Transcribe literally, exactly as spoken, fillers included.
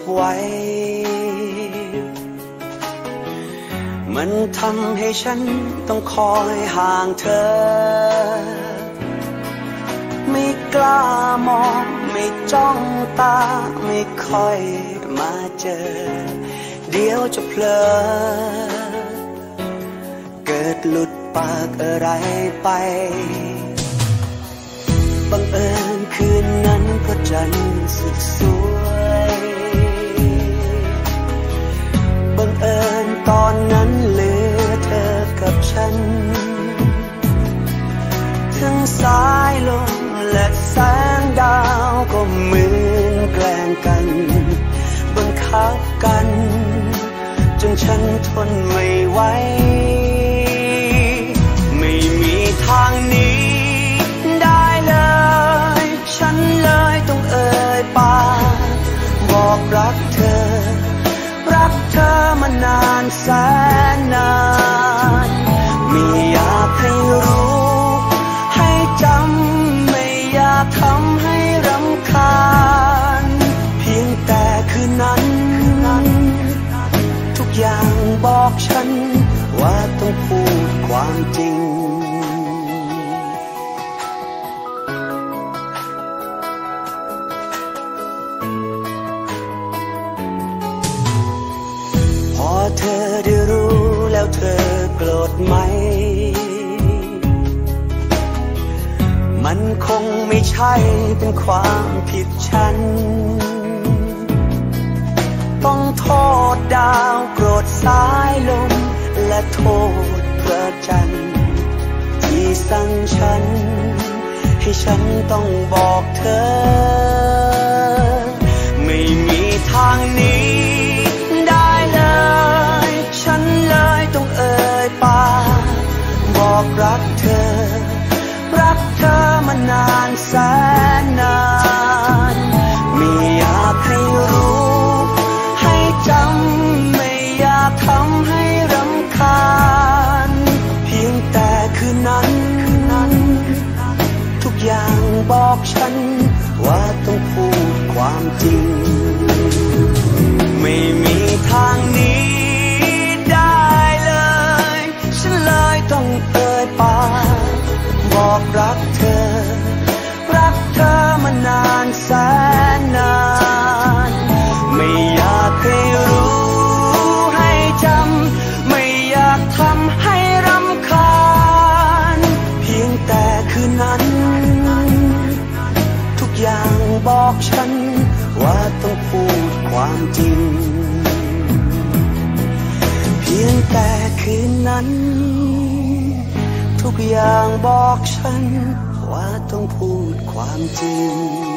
ไว้มันทำให้ฉันต้องคอยห่างเธอไม่กล้ามองไม่จ้องตาไม่ค่อยมาเจอเดี๋ยวจะเพลอเกิดหลุดปากอะไรไปบังเอิญคืนนั้นพระจันทร์สุดสวยบังเอิญตอนนั้นเหลือเธอกับฉันทั้งสายลมและแสงดาวก็เหมือนแกล้งกันบังคับกันจนฉันทนไม่ไหวไม่มีทางหนีได้เลยฉันเลยต้องเอ่ยปากบอกรักเธอรักเธอมานานแสนนานไม่อยากให้รู้ให้จำไม่อยากทำให้รำคาญเพียงแต่คืนนั้นทุกอย่างบอกฉันว่าต้องพูดความจริงพอเธอได้รู้แล้วเธอโกรธไหมมันคงไม่ใช่เป็นความผิดฉันต้องโทษดาวโกรธสายลมและโทษพระจันทร์ที่สั่งฉันให้ฉันต้องบอกเธอไม่มีทางหนีได้เลยฉันเลยต้องเอ่ยปากบอกรักเธอรักเธอมานานแสนนานไม่อยากให้รู้ให้จำไม่อยากทำให้รำคาญเพียงแต่คืนนั้นทุกอย่างบอกฉันว่าต้องพูดความจริงไม่มีทางหนีได้เลยฉันเลยต้องเอ่ยปากบอกรักเธอรักเธอมานานแสนนานไม่อยากให้รู้ให้จำไม่อยากทำให้รำคาญเพียงแต่คืนนั้นทุกอย่างบอกฉันว่าต้องพูดความจริงเพียงแต่คืนนั้นทุกอย่างบอกฉันว่าต้องพูดความจริง